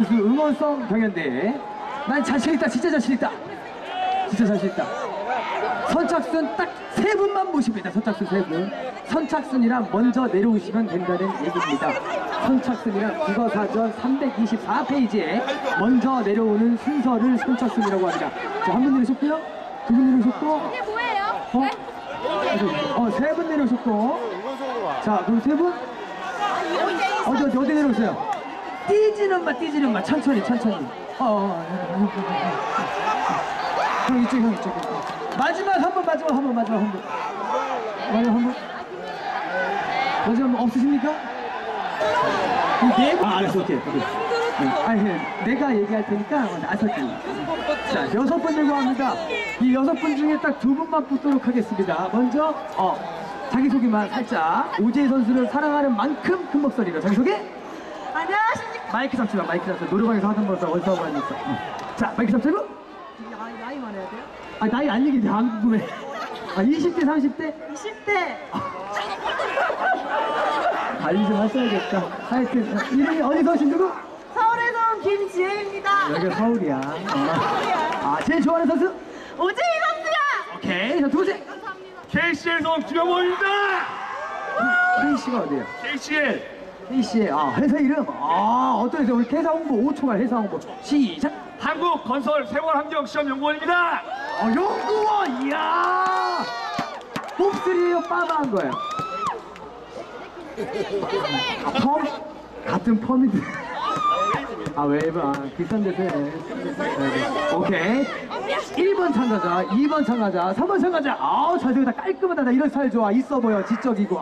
응원송 경연대회. 난 자신있다, 진짜 자신있다. 진짜 자신있다. 선착순 딱 3분만 모십니다. 선착순 3분. 선착순이랑 먼저 내려오시면 된다는 얘기입니다. 선착순이랑 국어사전 324페이지에 먼저 내려오는 순서를 선착순이라고 합니다. 자, 한 분 내려오셨고요. 두 분 내려오셨고. 이게 뭐예요? 네? 3분 내려오셨고. 자, 그럼 3분? 어디 내려오세요? 뛰지는 마. 천천히. 형 이쪽. 마지막 한 번. 마지막 없으십니까? 알았어, 오케이. 내가 얘기할 테니까 나설게요. 자, 6분 들고 합니다. 이 6분 중에 딱 2분만 뽑도록 하겠습니다. 먼저 자기소개만 살짝. 오재희 선수를 사랑하는 만큼 큰 목소리로 자기소개. 안녕하십니까? 마이크 잡지 마. 노래방에서 하던 거다 어디서 하고 있어. 자, 마이크 잡자고. 나이만 해야 돼요? 나이 안 얘기해. 안 궁금해. 20대, 30대? 20대. 관리 좀 하셔야겠다. 하여튼 이름이 어디서 오신 누구? 서울에서 온 김지혜입니다. 여기가 서울이야. 제일 좋아하는 선수? 오재희 선수야. 오케이. 자, 두 번째. 감사합니다. KCL에서 온 김영모입니다. K씨가 어디에요? KCL. K씨의 회사 이름? 어떠세요? 우리 회사 홍보 5초간 회사 홍보 시작! 한국 건설 생활 환경 시험 연구원입니다. 연구원! 이야! 봅슬이에요? 빠마한 거예요? 펌? 같은 펌인데. 웨이브. 비싼 데서 해. 오케이. 1번 참가자, 2번 참가자, 3번 참가자. 잘생겼다. 깔끔하다. 나 이런 스타일 좋아. 있어 보여. 지적이고.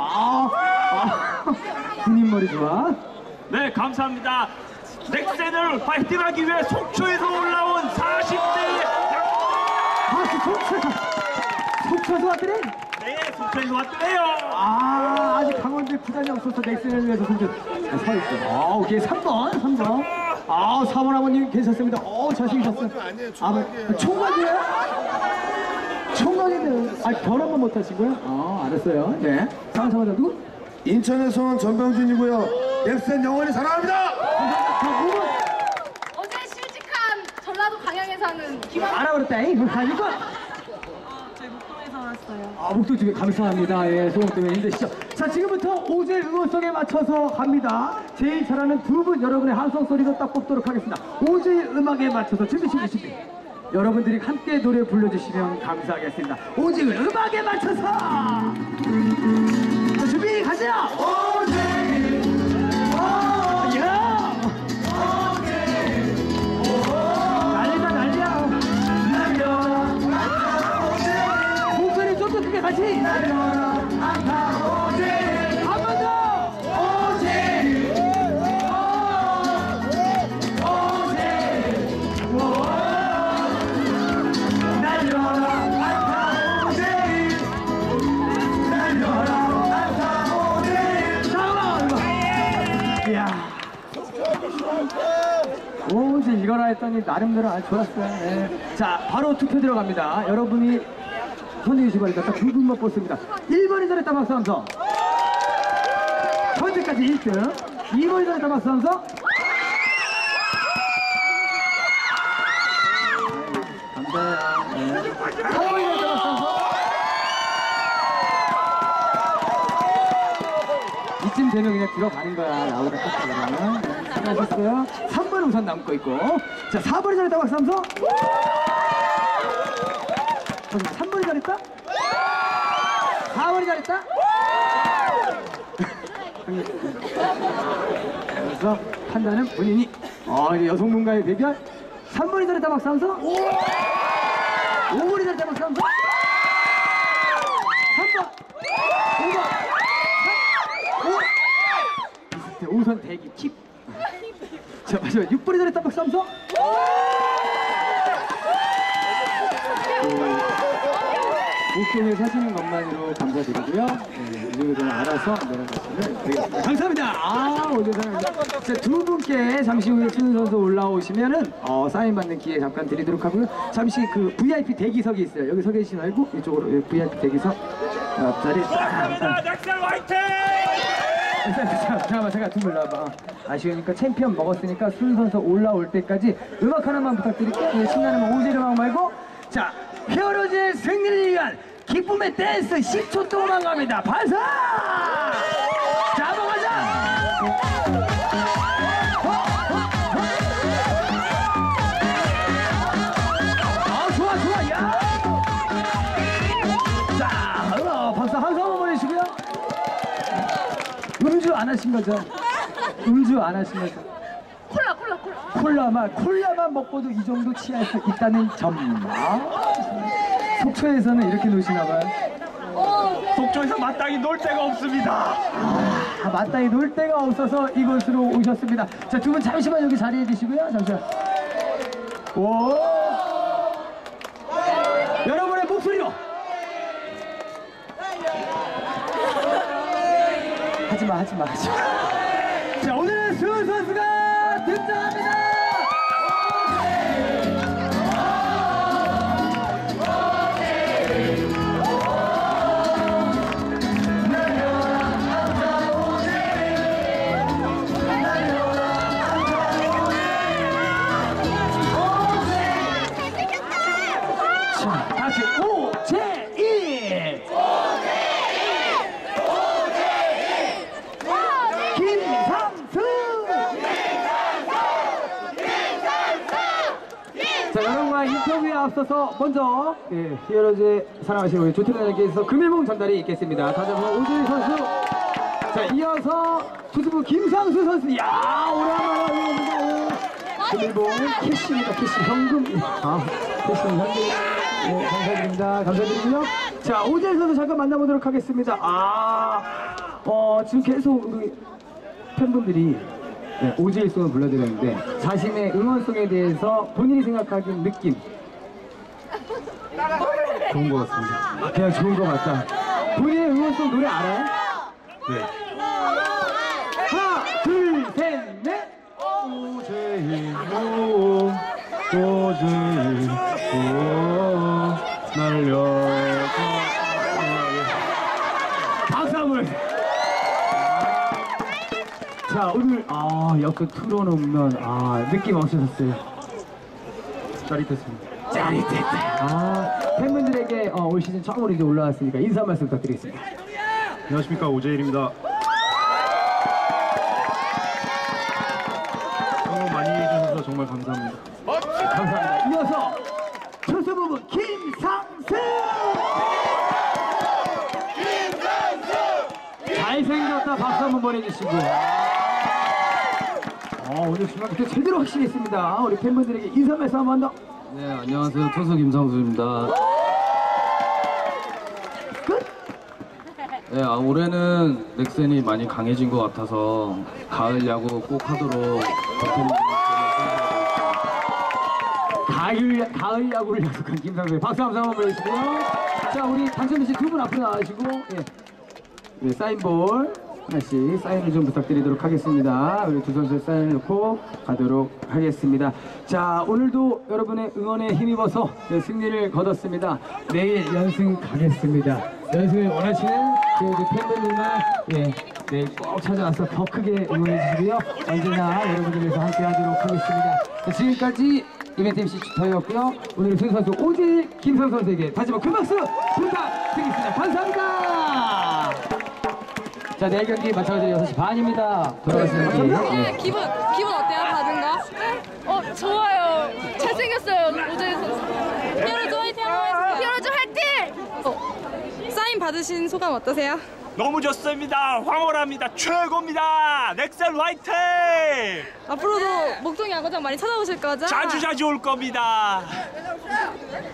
군인 머리 좋아. 네, 감사합니다. 넥센을 파이팅하기 위해 속초에서 올라온 40대 속초에서 왔더니? 네, 속초에서 왔더래요. 아직 강원도에 부산이 없어서 넥슨을 위해서 서 있어. 오케이. 3번. 4번 아버님 괜찮습니다. 잘생기셨어요. 총각이에요? 총각인데. 결혼만 못 하시고요? 알았어요. 네. 4번 참가자 누구? 인천에서 온 전병준이고요. 넥센 영원히 사랑합니다. 어제 실직한 전라도 광양에 사는 김한. 알아버렸다. 가니까. 저희 목동에서 왔어요. 목도 집에 감사합니다. 소금 때문에 힘드시죠? 자, 지금부터 오젤 응원송에 맞춰서 갑니다. 제일 잘하는 두 분 여러분의 함성 소리로 딱 뽑도록 하겠습니다. 오젤 음악에 맞춰서 준비. 여러분들이 함께 노래 불러주시면 감사하겠습니다. 오젤 음악에 맞춰서 자, 준비 가세요. 오젤 난리야. 목소리 좀 더 크게 같이. 한 번 더. 오제 이거라 했더니 나름대로 아주 좋았어요. 네. 자, 바로 투표 들어갑니다. 여러분이 손에 주시고 하니까 딱 2분만 뽑습니다. 1번이 잘했다 박수 함성. 현재까지 1등. 2번이 잘했다 박수 함성. 감사해요. 네. 3번이 잘했다 박수 함성. 이쯤 되면 그냥 들어가는 거야. 나보다 딱 들어가면. 수고하셨어요. 3번 우선 남고 있고. 자, 4번이 잘했다 박수 함성. 3번이 잘했다? 4번이 잘했다? 그래서 판단은 본인이 여성문가의 대결. 3번이 잘했다 박수 함성. 5번이 잘했다 박수 함성. 3번 5번 3 5 5선 대기 킵. 자, 마지막 6번이 잘했다 박수 함성. 목동에 사시는 것만으로 감사드리고요. 이쪽에 좀 알아서 내려가시면 되겠습니다. 감사합니다. 오늘 사랑합니다. 자, 두 분께 잠시 후에 신은 선수 올라오시면은 사인 받는 기회 잠깐 드리도록 하고요. 잠시 그 VIP 대기석이 있어요. 여기 서 계시지 말고 이쪽으로 VIP 대기석 앞자리. 감사합니다. 넥센 화이팅! 잠깐만 좀 올라와봐. 아쉬우니까 챔피언 먹었으니까 순서서 올라올 때까지 음악 하나만 부탁드릴게요. 예, 신나는 오지 음악 말고. 자, 히어로즈의 승리를 위한 기쁨의 댄스 10초 동안 갑니다. 반사! 자, 한번 가자! 좋아, 야! 자, 박수 한 번 보내시고요. 음주 안 하신 거죠? 음주 안 하신 거죠? 콜라만 먹고도 이 정도 취할 수 있다는 점. 속초에서는 이렇게 노시나 봐요. 속초에서 마땅히 놀 데가 없습니다. 마땅히 놀 데가 없어서 이곳으로 오셨습니다. 자, 두 분 잠시만 여기 자리해 주시고요. 잠시만. 오. 여러분의 목소리로. 하지마. 자, 오늘은 수훈 선수가 등장합니다. 자, 다시 오제일. 자, 여러분과 인터뷰에 앞서서 먼저 히어로즈의 사랑하시는 우리 조태련님께서 금일봉 전달이 있겠습니다. 다시 한번 오재일 선수. 자, 이어서 투수부 김상수 선수. 야, 오랜만에 옵니다. 금일봉 캐시입니다. 캐시 현금. 캐시 현금. 네, 감사드리고요. 자, 오재일 선수 잠깐 만나보도록 하겠습니다. 지금 계속 우리 팬분들이 오지일송을 불러드렸는데 자신의 응원송에 대해서 본인이 생각하기엔 느낌 좋은 것 같습니다. 그냥 좋은 것 같다. 본인의 응원송 노래 알아요? 네. 하나, 둘, 셋, 넷. 오제일송 날려가. 박수 한번. 자, 오늘 옆에 틀어놓으면 느낌 어떠셨어요? 짜릿했습니다. 짜릿했다. 팬분들에게 올 시즌 처음으로 이제 올라왔으니까 인사 말씀 부탁드리겠습니다. 안녕하십니까, 오재일입니다. 응원 많이 해주셔서 정말 감사합니다. 감사합니다. 이어서 투수 부분 김상수. 잘생겼다. 박수 한번 보내주시고. 오늘 중간부터 제대로 확실했습니다. 우리 팬분들에게 인사 말씀 한번 더. 네, 안녕하세요. 투수 김상수입니다. 끝? 네, 올해는 넥센이 많이 강해진 것 같아서 가을 야구 꼭 하도록 가을 야구를 약속한 김상수. 박수 한번 보내주시고요. 자, 우리 당첨자 씨 두 분 앞으로 나와주시고 사인볼 하나씩 사인을 좀 부탁드리도록 하겠습니다. 우리 두 선수의 사인을 넣고 가도록 하겠습니다. 자, 오늘도 여러분의 응원에 힘입어서 승리를 거뒀습니다. 내일 연승 가겠습니다. 연승을 원하시는 팬분들만 내일 꼭 찾아와서 더 크게 응원해 주시고요. 언제나 여러분들 위해서 함께 하도록 하겠습니다. 자, 지금까지 이벤트 MC 주터였고요. 오늘의 승 선수 오재일 김상수 선수에게 다시 한번 큰 박수 부탁드리겠습니다. 감사합니다. 자, 내일 경기 마찬가지로 6시 반입니다. 돌아가시는 기분 어때요? 받은 거? 좋아요. 잘생겼어요. 오재일 선수. 히어로즈 화이팅 한번 해주세요. 히어로즈 화이팅! 사인 받으신 소감 어떠세요? 너무 좋습니다. 황홀합니다. 최고입니다. 넥센 화이팅! 앞으로도 목동 야구장 많이 찾아오실 거죠? 자주 올 겁니다.